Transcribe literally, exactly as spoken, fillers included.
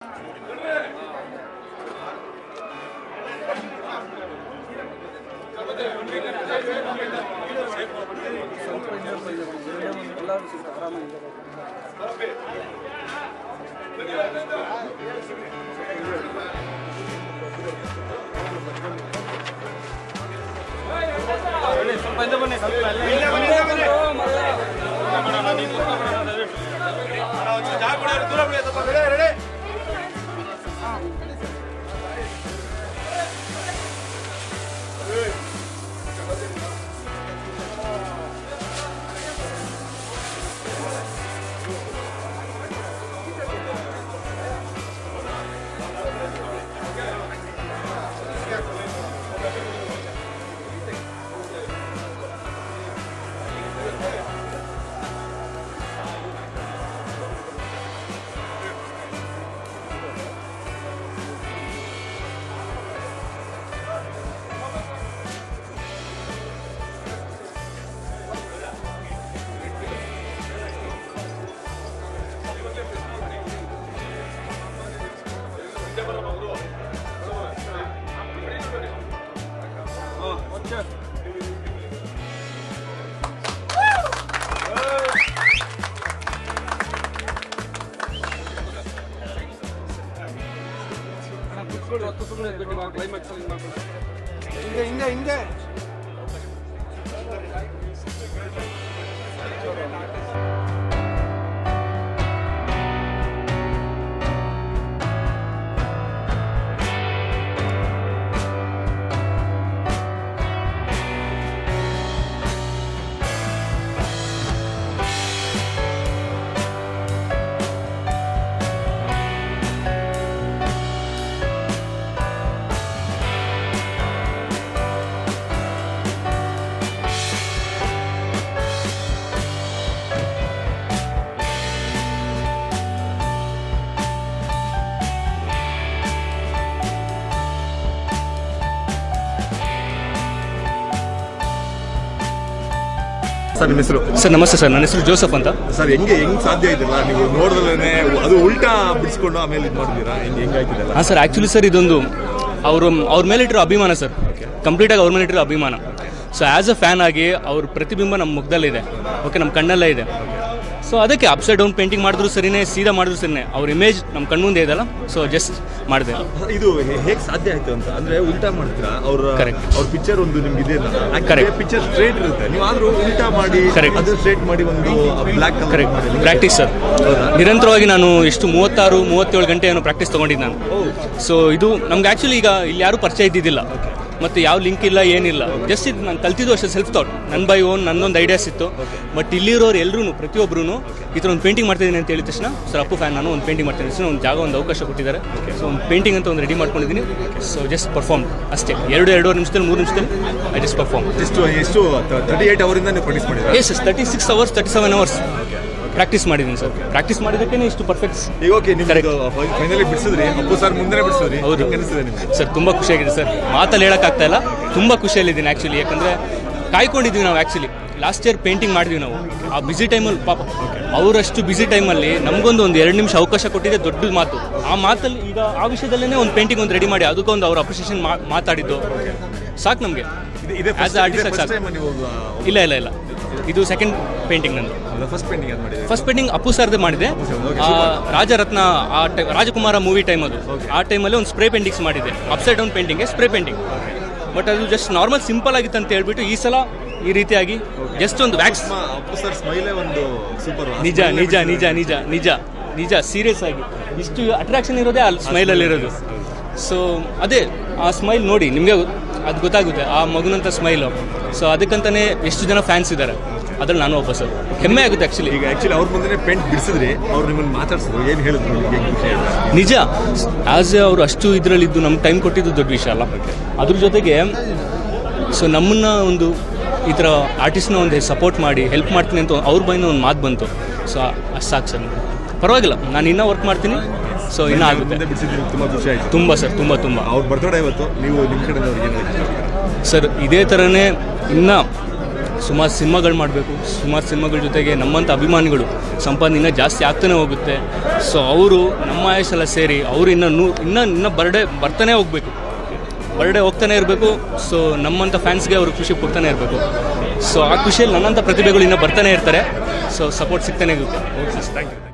ಹಿಂಗೆ ಹಿಂಗೆ ಸರ್ ನಿಮ್ಮ ಹೆಸರು? ಸರ್ ನಮಸ್ತೆ ಸರ್, ನನ್ನ ಹೆಸರು ಜೋಸಫ್ ಅಂತ. ಸರ್ ಹೆಂಗೆ ಹೆಂಗೆ ಸಾಧ್ಯ ಆಯ್ತಲ್ಲ ನೀವು ನೋಡಿದ್ರೆ ಅದು ಉಲ್ಟಾ ಬಿಡಿಸ್ಕೊಂಡು ಆಮೇಲೆ ಇದು ಮಾಡಿದ್ದೀರಾ, ಹೆಂಗೆ ಹೆಂಗಾಯ್ತಿದೆಲ್ಲ? ಹಾಂ ಸರ್, ಆ್ಯಕ್ಚುಲಿ ಸರ್ ಇದೊಂದು ಅವರು ಅವ್ರ ಮೇಲೆ ಇಟ್ಟಿರೋ ಅಭಿಮಾನ ಸರ್, ಕಂಪ್ಲೀಟಾಗಿ ಅವ್ರ ಮೇಲೆ ಇಟ್ಟಿರೋ ಅಭಿಮಾನ. ಸೊ ಆ್ಯಸ್ ಅ ಫ್ಯಾನ್ ಆಗಿ ಅವ್ರ ಪ್ರತಿಬಿಂಬ ನಮ್ಮ ಮುಖದಲ್ಲಿದೆ, ಓಕೆ, ನಮ್ಮ ಕಣ್ಣಲ್ಲೇ ಇದೆ. ಸೊ ಅದಕ್ಕೆ ಅಪ್ಸೈಡ್ ಡೌನ್ ಪೇಂಟಿಂಗ್ ಮಾಡಿದ್ರು ಸರಿನೇ, ಸೀದಾ ಮಾಡಿದ್ರು ಸರಿನೇ, ಅವ್ರ ಇಮೇಜ್ ನಮ್ಮ ಕಣ್ಮುಂದೆ ಇದೆಲ್ಲ. ಸೊ ಜಸ್ಟ್ ಮಾಡಿದೆ. ಇದು ಹೇಗೆ ಸಾಧ್ಯ ಆಯ್ತು ಅಂತ ಅಂದ್ರೆ ಉಲ್ಟಾ ಮಾಡ್ತೀರಾ? ಅವ್ರ ಕರೆಕ್ಟ್, ಅವ್ರ ಪಿಕ್ಚರ್ ಒಂದು ನಿಮ್ಗೆ ಇದೆ, ಕರೆಕ್ಟ್, ಪಿಕ್ಚರ್ ಸ್ಟ್ರೇಟ್ ಇರುತ್ತೆ, ನೀವು ಆದ್ರೂ ಉಲ್ಟಾ ಮಾಡಿ ಅದು ಸ್ಟ್ರೇಟ್ ಮಾಡಿ ಒಂದು ಬ್ಲಾಕ್ ಕಲರ್ ಮಾಡಿ ಪ್ರಾಕ್ಟೀಸ್ ಸರ್. ನಿರಂತರವಾಗಿ ನಾನು ಎಷ್ಟು ಮೂವತ್ತಾರು ಮೂವತ್ತೇಳು ಗಂಟೆ ಏನೋ ಪ್ರಾಕ್ಟೀಸ್ ತೊಗೊಂಡಿದ್ದು ನಾನು. ಸೊ ಇದು ನಮ್ಗೆ ಆ್ಯಕ್ಚುಲಿ ಈಗ ಇಲ್ಲಿ ಯಾರೂ ಪರಿಚಯ ಇದ್ದಿದ್ದಿಲ್ಲ, ಮತ್ತು ಯಾವ ಲಿಂಕ್ ಇಲ್ಲ, ಏನಿಲ್ಲ. ಜಸ್ಟ್ ಇದು ನಾನು ಕಲ್ತಿದ್ದು ಅಷ್ಟೇ, ಸೆಲ್ಫ್ ಥಾಟ್, ನನ್ನ ಬೈ ಓನ್ ನನ್ನೊಂದು ಐಡಿಯಾಸ್ ಇತ್ತು. ಬಟ್ ಇಲ್ಲಿರೋರು ಎಲ್ಲರೂ ಪ್ರತಿಯೊಬ್ಬರೂ ಈ ಥರ ಒಂದು ಪೇಂಟಿಂಗ್ ಮಾಡ್ತಿದ್ದೀನಿ ಅಂತ ಹೇಳಿದ ತಕ್ಷಣ, ಸರ್ ಅಪ್ಪು ಫ್ಯಾನ್, ನಾನು ಒಂದು ಪೇಂಟಿಂಗ್ ಮಾಡ್ತೀನಿ ತಕ್ಷಣ ಒಂದು ಜಾಗ, ಒಂದು ಅವಕಾಶ ಕೊಟ್ಟಿದ್ದಾರೆ. ಸೊ ಒಂದು ಪೇಂಟಿಂಗ್ ಅಂತ ಒಂದು ರೆಡಿ ಮಾಡ್ಕೊಂಡಿದ್ದೀನಿ. ಸೊ ಜಸ್ಟ್ ಪರ್ಫಾರ್ಮ್ ಅಷ್ಟೇ, ಎರಡು ಎರಡೂವರೆ ನಿಮಿಷದಲ್ಲಿ ಮೂರು ನಿಮಿಷದಲ್ಲಿ ಐ ಜಸ್ಟ್ ಪರ್ಫಾರ್ಮ್. ಎಷ್ಟು ಎಷ್ಟು ತರ್ಟಿ ಏಟ್ ಅವರಿಂದ ನೀವು ಪ್ರಾಕ್ಟೀಸ್ ಮಾಡಿದ್ದೀರಾ? Yes yes thirty six hours thirty seven hours practice ಮಾಡಿದ್ದೀನಿ ಸರ್. ಪ್ರಾಕ್ಟೀಸ್ ಮಾಡಿದ್ದಕ್ಕೆ ಇಷ್ಟು ಪರ್ಫೆಕ್ಟ್. ಈಗ ಓಕೆ, ನೀವು ಫೈನಲಿ ಬಿಡಿಸಿದ್ರಿ, ಅಪ್ಪು ಸರ್ ಮುಂದೆ ಬಿಡಿಸಿದ್ರಿ. ಹೌದು ಅನಿಸಿದೆ ನಿಮಗೆ? ಸರ್ ತುಂಬ ಖುಷಿಯಾಗಿದೆ ಸರ್, ಮಾತಲ್ಲಿ ಹೇಳೋಕ್ಕಾಗ್ತಾ ಇಲ್ಲ, ತುಂಬ ಖುಷಿಯಲ್ಲಿದ್ದೀನಿ ಆ್ಯಕ್ಚುಲಿ. ಯಾಕಂದರೆ ಕಾಯ್ಕೊಂಡಿದ್ವಿ ನಾವು, ಆ್ಯಕ್ಚುಲಿ ಲಾಸ್ಟ್ ಇಯರ್ ಪೇಂಟಿಂಗ್ ಮಾಡಿದ್ವಿ ನಾವು. ಆ ಬ್ಯುಸಿ ಟೈಮಲ್ಲಿ ಪಾಪ ಅವರಷ್ಟು ಬ್ಯುಸಿ ಟೈಮಲ್ಲಿ ನಮಗೊಂದು ಒಂದು ಎರಡು ನಿಮಿಷ ಅವಕಾಶ ಕೊಟ್ಟಿದೆ, ದೊಡ್ಡ ಮಾತು. ಆ ಮಾತಲ್ಲಿ ಈಗ ಆ ವಿಷಯದಲ್ಲೇ ಒಂದು ಪೇಂಟಿಂಗ್ ಒಂದು ರೆಡಿ ಮಾಡಿ ಅದಕ್ಕೊಂದು ಅವ್ರ ಅಪ್ರಿಷಿಯೇಷನ್ ಮಾತಾಡಿದ್ದು ಸಾಕು ನಮಗೆ. ಆಸ್ ಅ ಆರ್ಟಿಸ್ಟ್ ಸಾಕು. ಇಲ್ಲ ಇಲ್ಲ ಇಲ್ಲ ಇದು ಸೆಕೆಂಡ್ ಪೇಂಟಿಂಗ್ ನಂದು. ಫಸ್ಟ್ ಪೇಂಟಿಂಗ್ ಮಾಡಿದೆ? ಫಸ್ಟ್ ಪೇಂಟಿಂಗ್ ಅಪ್ಪು ಸರ್ದೇ ಮಾಡಿದೆ, ರಾಜರತ್ನ ಆ ಟೈ ರಾಜಕುಮಾರ ಮೂವಿ ಟೈಮ್ ಅದು. ಆ ಟೈಮಲ್ಲಿ ಒಂದು ಸ್ಪ್ರೇ ಪೇಂಟಿಂಗ್ಸ್ ಮಾಡಿದೆ, ಅಪ್ಸೈಡ್ ಡೌನ್ ಪೇಂಟಿಂಗ್ಗೆ ಸ್ಪ್ರೇ ಪೇಂಟಿಂಗ್. ಬಟ್ ಅದು ಜಸ್ಟ್ ನಾರ್ಮಲ್ ಸಿಂಪಲ್ ಆಗಿತ್ತು ಅಂತ ಹೇಳ್ಬಿಟ್ಟು ಈ ಸಲ ಈ ರೀತಿಯಾಗಿ ಜಸ್ಟ್ ಒಂದು ವ್ಯಾಕ್ಸ್. ಅಪ್ಪು ಸರ್ ಸ್ಮೈಲೇ ಒಂದು ಸೂಪರ್. ನಿಜ ನಿಜ ನಿಜ ನಿಜ ನಿಜ ನಿಜ ಸೀರಿಯಸ್ ಆಗಿ ಇಷ್ಟು ಅಟ್ರಾಕ್ಷನ್ ಇರೋದೇ ಆ ಸ್ಮೈಲಲ್ಲಿ ಇರೋದು. ಸೊ ಅದೇ ಆ ಸ್ಮೈಲ್ ನೋಡಿ ನಿಮಗೆ ಅದು ಗೊತ್ತಾಗುತ್ತೆ, ಆ ಮಗುನಂಥ ಸ್ಮೈಲು. ಸೊ ಅದಕ್ಕಂತಲೇ ಎಷ್ಟು ಜನ ಫ್ಯಾನ್ಸ್ ಇದ್ದಾರೆ, ಅದ್ರಲ್ಲಿ ನಾನು ಒಬ್ಬ ಸರ್. ಹೆಮ್ಮೆ ಆಗುತ್ತೆ ಆ್ಯಕ್ಚುಲಿ. ಈಗ ಆ್ಯಕ್ಚುಲಿ ಅವ್ರ ಮುಂದೆ ಪೇಂಟ್ ಬಿಡಿಸಿದ್ರಿ, ಅವ್ರು ನಿಮ್ಮನ್ನು ಮಾತಾಡ್ಸಿದ್ರು, ಏನು ಹೇಳಿದ್ರು? ನಿಜ, ಆಸ್ ಎ ಅವರು ಅಷ್ಟು ಇದರಲ್ಲಿದ್ದು ನಮ್ಗೆ ಟೈಮ್ ಕೊಟ್ಟಿದ್ದು ದೊಡ್ಡ ವಿಷಯ ಅಲ್ಲ. ಅದ್ರ ಜೊತೆಗೆ ಸೊ ನಮ್ಮನ್ನ ಒಂದು ಈ ಥರ ಆರ್ಟಿಸ್ಟ್ನ ಒಂದು ಸಪೋರ್ಟ್ ಮಾಡಿ ಹೆಲ್ಪ್ ಮಾಡ್ತೀನಿ ಅಂತ ಅವ್ರ ಬೈನ ಒಂದು ಮಾತು ಬಂತು. ಸೊ ಅಷ್ಟು ಸಾಕು ಸರ್, ಪರವಾಗಿಲ್ಲ, ನಾನು ಇನ್ನೂ ವರ್ಕ್ ಮಾಡ್ತೀನಿ. ಸೊ ಇನ್ನೂ ಆಗುತ್ತೆ. ತುಂಬ ಖುಷಿ ಆಯಿತು. ತುಂಬ ಸರ್, ತುಂಬ ತುಂಬ. ಅವ್ರ ಬರ್ತ್ಡೇ ಇವತ್ತು, ನೀವು ನಿಮ್ಮ ಕಡೆಯಿಂದ ಅವ್ರಿಗೆ ಏನು ಸರ್ ಇದೇ ಥರನೇ ಇನ್ನೂ ಸುಮಾರು ಸಿನಿಮಾಗಳು ಮಾಡಬೇಕು, ಸುಮಾರು ಸಿನಿಮಾಗಳ ಜೊತೆಗೆ ನಮ್ಮಂಥ ಅಭಿಮಾನಿಗಳು ಸಂಪಾದನೆ ಇನ್ನೂ ಜಾಸ್ತಿ ಆಗ್ತಾನೆ ಹೋಗುತ್ತೆ. ಸೊ ಅವರು ನಮ್ಮ ಆಯುಷೆಲ್ಲ ಸೇರಿ ಅವರು ಇನ್ನೂ ನೂ ಇನ್ನೂ ಇನ್ನೂ ಬರ್ಡೇ ಬರ್ತಾನೆ ಹೋಗಬೇಕು, ಬರ್ಡೇ ಹೋಗ್ತಾನೆ ಇರಬೇಕು. ಸೊ ನಮ್ಮಂಥ ಫ್ಯಾನ್ಸ್ಗೆ ಅವರು ಖುಷಿ ಕೊಡ್ತಾನೆ ಇರಬೇಕು. ಸೊ ಆ ಖುಷಿಯಲ್ಲಿ ನನ್ನಂಥ ಪ್ರತಿಭೆಗಳು ಇನ್ನೂ ಬರ್ತಾನೆ ಇರ್ತಾರೆ. ಸೊ ಸಪೋರ್ಟ್ ಸಿಗ್ತಾನೆ ಇರುತ್ತೆ. Thank you.